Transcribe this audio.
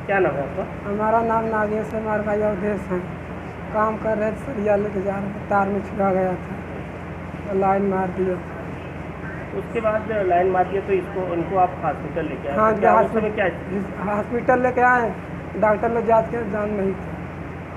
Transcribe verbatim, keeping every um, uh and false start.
क्या नाम है आपका? हमारा नाम नागेश है, हमारे भाई अवधेश हैं। काम कर रहे थे, सरिया लेके जा रहे थे, तार में छिड़ा गया था और लाइन मार दिया। उसके बाद लाइन मार दिया तो इसको इनको आप हॉस्पिटल लेके आए? हाँ, तो क्या उस समय क्या? हॉस्पिटल लेके आए, डॉक्टर ने जांच के जान नहीं थी।